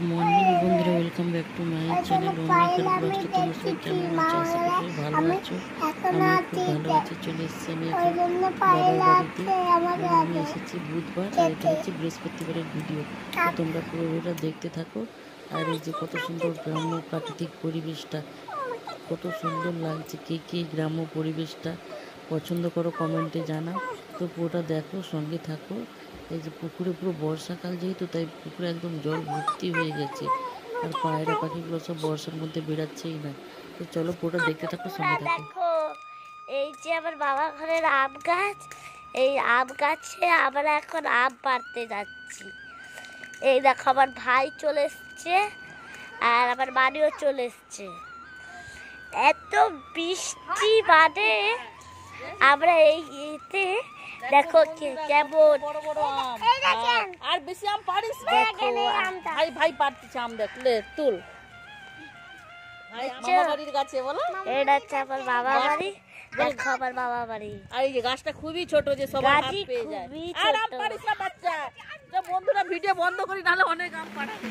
Morning বন্ধুরা, welcome back to my channel. অনেক তোমরা সবাই কেমন আছো? আশা করি ভালো আছো। আমি খুব ভালো আছি। চলে এসেছি আমি এখন বাবার বাড়িতে। আমি এসেছি বুধবার, আর এটা হচ্ছে বৃহস্পতিবারের ভিডিও। তো তোমরা পুরোটা দেখতে থাকো। আর এই যে কত সুন্দর গ্রাম্য প্রাকৃতিক পরিবেশটা, কত সুন্দর লাগছে। কে কে গ্রাম্য পরিবেশটা পছন্দ করো কমেন্টে জানাও। তো পুরোটা দেখো, সঙ্গে থাকো। এই যে পুকুরে পুরো বর্ষাকাল যেহেতু, তাই পুকুরে একদম জল ভর্তি হয়ে গেছে। আর পায়রা পাখিগুলো সব বর্ষার মধ্যে বেরাচ্ছেই না। তো চলো পুরোটা দেখতে থাকো, সঙ্গে থাকো। দেখো, এই যে আমার বাবা ঘরের আম গাছ, এই আম গাছে আমরা এখন আম পাড়তে যাচ্ছি। এই দেখো, আমার ভাই চলে এসছে আর আমার মানিও চলে এসছে। এত বৃষ্টি, মানে আমরা এই ইতে দেখো কেমন বড় বড় আম। আর বেশি আম পারিস না। ভাই ভাই পারতিস আম, দেখলে তুল। মামা বাড়ির গাছে বলো, এটা হচ্ছে আমার বাবা বাড়ি। দেখো আমার বাবা বাড়ি। আর এই যে গাছটা খুবই ছোট, যে সবাই হাত পেয়ে যায়। আর আম পারিস না বাচ্চা। তো বন্ধুরা ভিডিও বন্ধ করি, নাহলে অনেক আম পাড়াবে।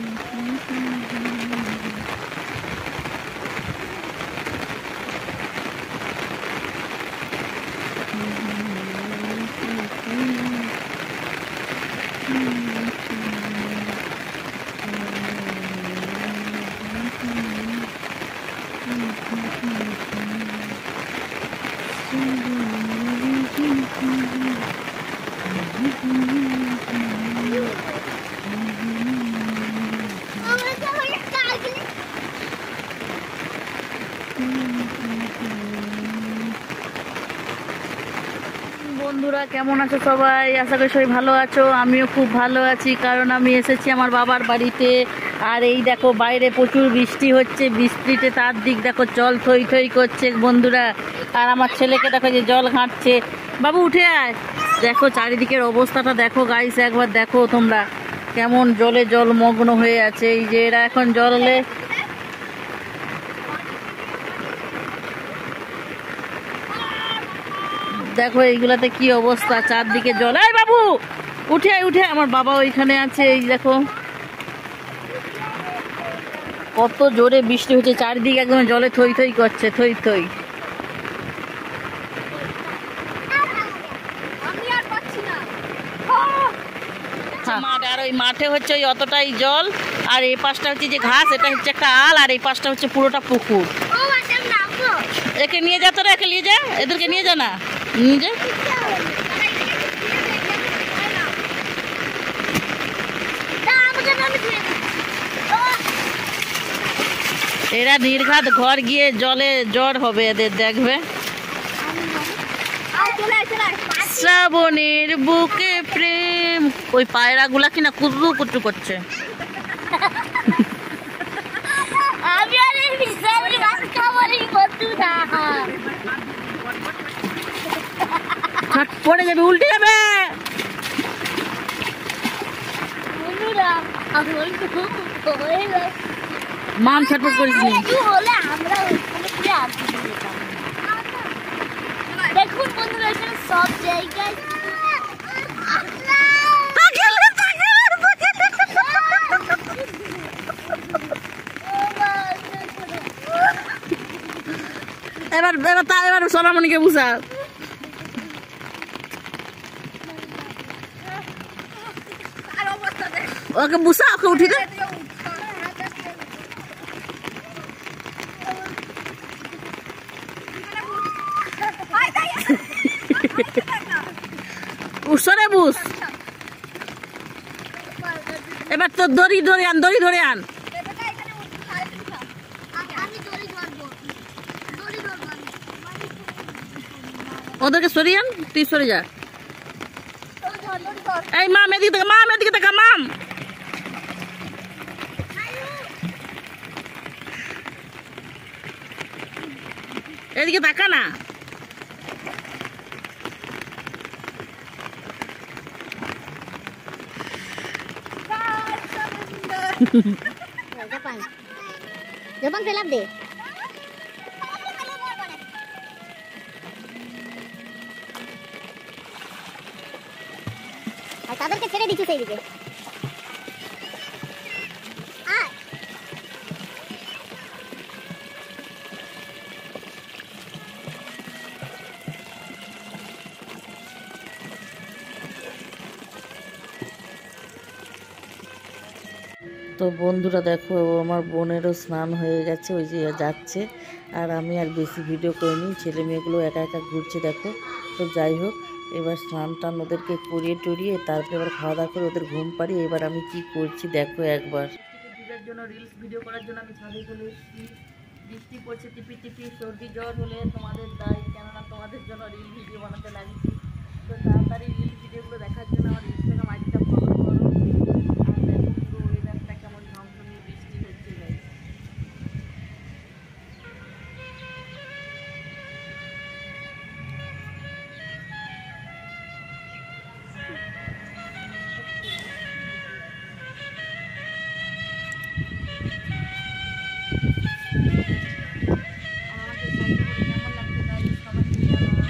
বন্ধুরা কেমন আছো সবাই? আশা করি সবাই ভালো আছো। আমিও খুব ভালো আছি, কারণ আমি এসেছি আমার বাবার বাড়িতে। আর এই দেখো, বাইরে প্রচুর বৃষ্টি হচ্ছে। বৃষ্টিতে তার দিক দেখো, জল থই থই করছে বন্ধুরা। আর আমার ছেলেকে দেখো যে জল ঘাঁটছে। বাবু উঠে আয়। দেখো চারিদিকের অবস্থাটা দেখো গাইস, একবার দেখো তোমরা কেমন জলে জলমগ্ন হয়ে আছে। এই যে এরা এখন জলে, দেখো এইগুলাতে কি অবস্থা, চারদিকে জল। এই বাবু উঠে আয়, উঠে। আমার বাবা ওইখানে আছে। এই দেখো কত জোরে বৃষ্টি হচ্ছে, চারিদিকে একদম জলে থই থই করছে, থই থই। আর ওই মাঠে হচ্ছে ওই অতটাই জল, আর এই পাশটা হচ্ছে যে ঘাস, এটা হচ্ছে একটা আল, আর এই পাশটা হচ্ছে পুরোটা পুকুর। একে নিয়ে যা, তোরা একে নিয়ে যা, এদেরকে নিয়ে যা না, নিয়ে যা। এরা নির্ঘাত ঘর গিয়ে জলে জ্বর হবে এদের, দেখবে। শ্রাবণের বুকে প্রেম। ওই পায়রা গুলা কিনা কুটু কুটু করছে। পড়ে যাবে, উল্টে যাবে। মান ছটফট করিস নি। দেখুন বন্ধুরা, এখানে সব জায়গায় এবার এবার সোনামণিকে বুঝা। ওকে বুঝা, ওকে উঠি দে। উসরে বুঝ। এবার তো দড়ি ধরে আন, দড়ি ধরে আন। ওদেরকে সরিয়ে আন, তুই সরে যা। এই মাম এদিকে দেখা, মাম এদিকে দেখা, মাম এদিকে তাকা না। Jepang gelap deh. আর তাদেরকে ছেড়ে দিচ্ছি সেই দিকে। তো বন্ধুরা দেখো, আমার বোনেরও স্নান হয়ে গেছে, ওই যে যাচ্ছে। আর আমি আর বেশি ভিডিও করিনি, ছেলে মেয়েগুলো একা একা ঘুরছে দেখো। তো যাই হোক, এবার স্নান টান ওদেরকে করিয়ে টরিয়ে তারপরে এবার খাওয়া দাওয়া করে ওদের ঘুম পাড়িয়ে এবার আমি কি করছি দেখো একবার। ভিডিওর জন্য রিলস ভিডিও করার জন্য আমি ছাদে চলে এসেছি। বৃষ্টি পড়ছে টিপি টিপি, সর্দি জ্বর হলে তোমাদের দায়ী, কেননা তোমাদের জন্য রিল ভিডিও বানাতে লাগছি। তো তাড়াতাড়ি রিল ভিডিওগুলো দেখার জন্য আমার ইনস্টাগ্রাম আইডিটা ফলো করো। আর দেখো পুরো ওয়েদারটা কেমন ঝমঝমিয়ে বৃষ্টি হচ্ছে গাইস। আমাকে সাথে করে কেমন লাগছে গাইস সবাই জানাও।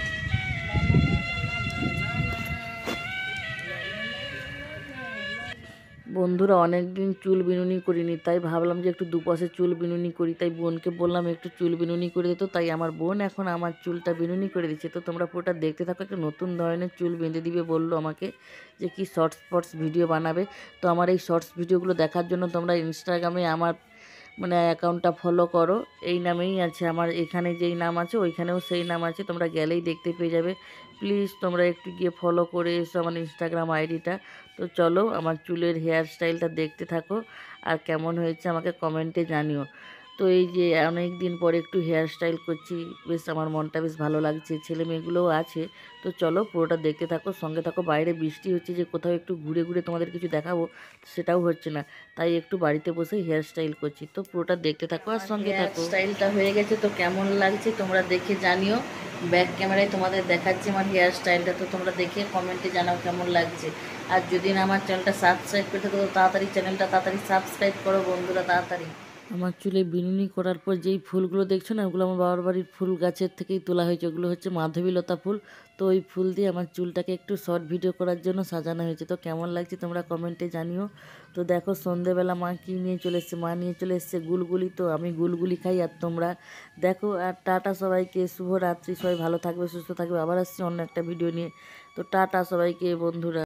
বন্ধুরা অনেক দিন চুল বিনুনি করিনি, তাই ভাবলাম যে একটু দুপাশে চুল বিনুনি করি। তাই বোনকে বললাম একটু চুল বিনুনি করে দিত, তাই আমার বোন এখন আমার চুলটা বিনুনি করে দিচ্ছে। তো তোমরা পুরোটা দেখতে থাকো, একটা নতুন ধরনের চুল বেঁধে দিবে বললো আমাকে, যে কি শর্টস ভিডিও বানাবে। তো আমার এই শর্টস ভিডিওগুলো দেখার জন্য তোমরা ইনস্টাগ্রামে আমার অ্যাকাউন্টটা ফলো করো। এই নামেই আছে আমার, এখানে যেই নাম আছে ওইখানেও সেই নাম আছে, তোমরা গেলেই দেখতে পেয়ে যাবে। প্লিজ তোমরা একটু গিয়ে ফলো করে এসো আমার ইনস্টাগ্রাম আইডিটা। তো চলো আমার চুলের হেয়ার স্টাইলটা দেখতে থাকো, আর কেমন হয়েছে আমাকে কমেন্টে জানিও। তো এই যে অনেক দিন পরে একটু হেয়ার স্টাইল করছি, বেশ আমার মনটা বেশ ভালো লাগছে, ছেলে মেয়েগুলোও আছে। তো চলো পুরোটা দেখতে থাকো, সঙ্গে থাকো। বাইরে বৃষ্টি হচ্ছে, যে কোথাও একটু ঘুরে ঘুরে তোমাদের কিছু দেখাবো সেটাও হচ্ছে না, তাই একটু বাড়িতে বসে হেয়ার স্টাইল করছি। তো পুরোটা দেখতে থাকো আর সঙ্গে থাকো। স্টাইলটা হয়ে গেছে, তো কেমন লাগছে তোমরা দেখে জানিও। ব্যাক ক্যামেরায় তোমাদের দেখাচ্ছি আমার হেয়ার স্টাইলটা, তো তোমরা দেখে কমেন্টে জানাও কেমন লাগছে। আর যদি না আমার চ্যানেলটা সাবস্ক্রাইব করে থাকো তো তাড়াতাড়ি চ্যানেলটা তাড়াতাড়ি সাবস্ক্রাইব করো বন্ধুরা, তাড়াতাড়ি। আমার চুলে বিনুনি করার পর যেই ফুলগুলো দেখছো না, ওগুলো আমার বাবার বাড়ির ফুল গাছের থেকেই তোলা হয়েছে। ওগুলো হচ্ছে মাধবীলতা ফুল। তো ওই ফুল দিয়ে আমার চুলটাকে একটু শর্ট ভিডিও করার জন্য সাজানো হয়েছে। তো কেমন লাগছে তোমরা কমেন্টে জানিও। তো দেখো সন্ধেবেলা মা কী নিয়ে চলে এসছে, মা নিয়ে চলে এসছে গুলগুলি। তো আমি গুলগুলি খাই, আর তোমরা দেখো। আর টাটা সবাইকে, শুভরাত্রি, সবাই ভালো থাকবে সুস্থ থাকবে। আবার আসছি অন্য একটা ভিডিও নিয়ে। তো টাটা সবাইকে বন্ধুরা।